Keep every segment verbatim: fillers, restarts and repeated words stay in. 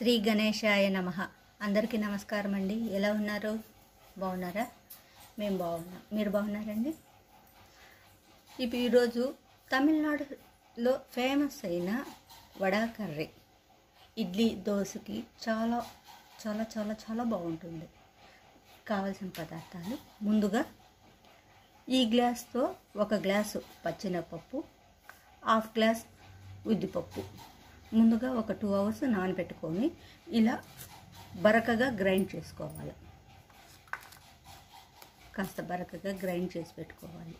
శ్రీ గణేశాయ నమః. అందరికీ నమస్కారం అండి. ఎలా ఉన్నారు? బాగున్నారా? మేము బాగున్నాం. మీరు బాగున్నారండి? ఇప్పుడు ఈరోజు తమిళనాడులో ఫేమస్ అయిన వడా కర్రీ ఇడ్లీ దోశకి చాలా చాలా చాలా చాలా బాగుంటుంది. కావలసిన పదార్థాలు ముందుగా ఈ గ్లాస్తో ఒక గ్లాసు పచ్చెనగపప్పు, హాఫ్ గ్లాస్ ఉద్దిపప్పు ముందుగా ఒక టూ అవర్స్ నానబెట్టుకొని ఇలా బరకగా గ్రైండ్ చేసుకోవాలి. కాస్త బరకగా గ్రైండ్ చేసి పెట్టుకోవాలి.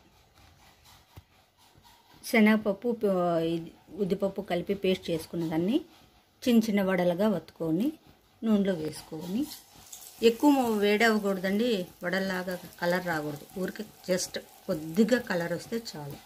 శనగపప్పు ఉద్దిపప్పు కలిపి పేస్ట్ చేసుకున్న దాన్ని చిన్న చిన్న వడలుగా వత్తుకొని నూనెలో వేసుకొని, ఎక్కువ వేడవకూడదండి, వడల్లాగా కలర్ రాకూడదు, ఊరికే జస్ట్ కొద్దిగా కలర్ వస్తే చాలు.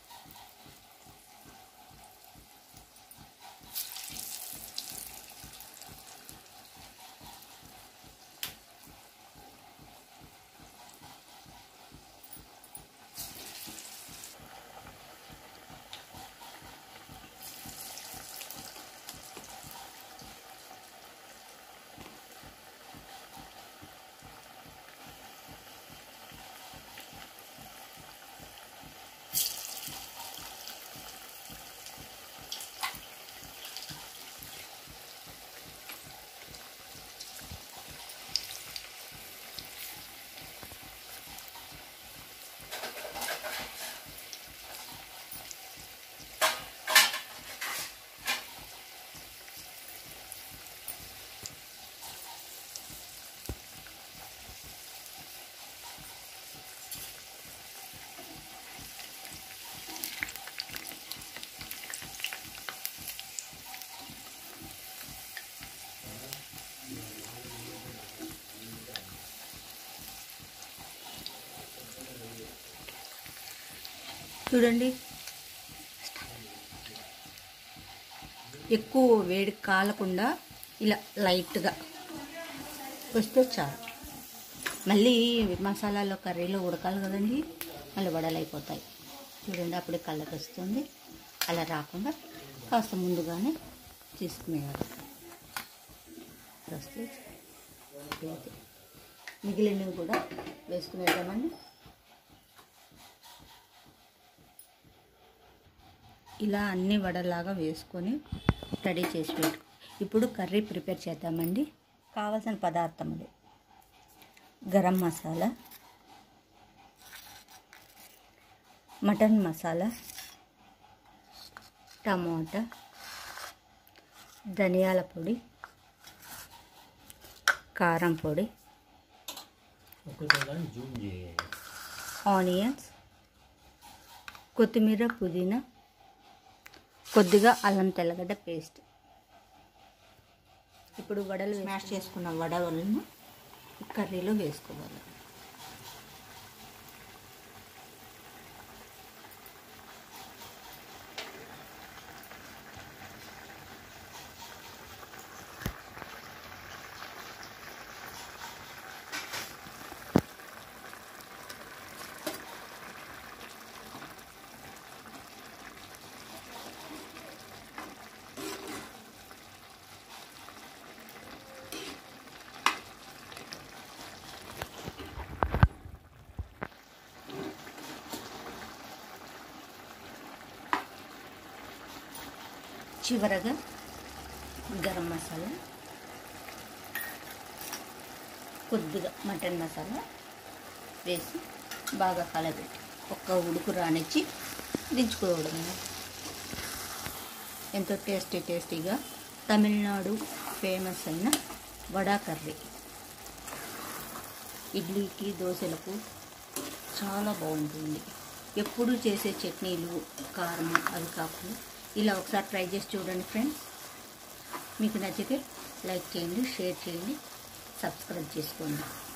చూడండి, ఎక్కువ వేడి కాలకుండా ఇలా లైట్గా వస్తే చాలు. మళ్ళీ మసాలాలో కర్రీలో ఉడకాలి కదండి, మళ్ళీ వడలు అయిపోతాయి. చూడండి, అప్పుడే కలర్ వస్తుంది. అలా రాకుండా కాస్త ముందుగానే తీసుకునేవారు వస్తే మిగిలినవి కూడా వేసుకునేద్దామండి. ఇలా అన్ని వడలాగా వేసుకొని రెడీ చేసి పెట్టు. ఇప్పుడు కర్రీ ప్రిపేర్ చేద్దామండి. కావాల్సిన పదార్థములు: గరం మసాలా, మటన్ మసాలా, టమోటా, ధనియాల పొడి, కారం పొడి, ఆనియన్స్, కొత్తిమీర, పుదీనా, కొద్దిగా అల్లం తెల్లగడ్డ పేస్ట్. ఇప్పుడు వడలు స్మాష్ చేసుకున్న వడలను కర్రీలో వేసుకోవాలి. చివరగా గరం మసాలా, కొద్దిగా మటన్ మసాలా వేసి బాగా కలబెట్టి ఒక్క ఉడుకు రానిచ్చి దించుకోవడం. ఎంతో టేస్టీ టేస్టీగా తమిళనాడు ఫేమస్ అయిన వడా కర్రీ ఇడ్లీకి దోశలకు చాలా బాగుంటుంది. ఎప్పుడు చేసే చట్నీలు కారం అవి కాకుండా ఇలా ఒకసారి ట్రై చేసి చూడండి ఫ్రెండ్స్. మీకు నచ్చితే లైక్ చేయండి, షేర్ చేయండి, సబ్స్క్రైబ్ చేసుకోండి.